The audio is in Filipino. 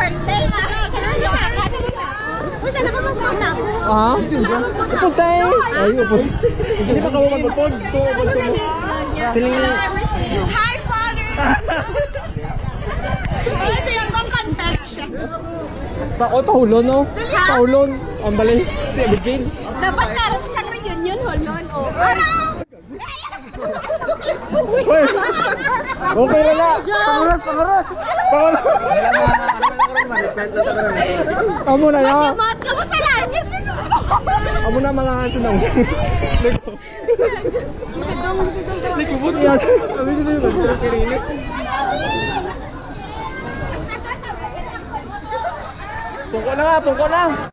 birthday. Uy, sana pa magpunta ako? Ah? Pupunta eh. Ay, upod. Hindi pa kawo magupod. Siling... Hi, Father! Ito yung kong contact siya. Pahulon, no? Pahulon. Ang bali. Si Abigin. Dapat meron siyang reunion, hulon. Okay na na. Panguras. Panguras. Amo na ya. Mat ka mo sa langit. Amo na mga sunong. Likubot yan. Sabi ko sa'yo, magkirinig. Pungko na nga, pungko na.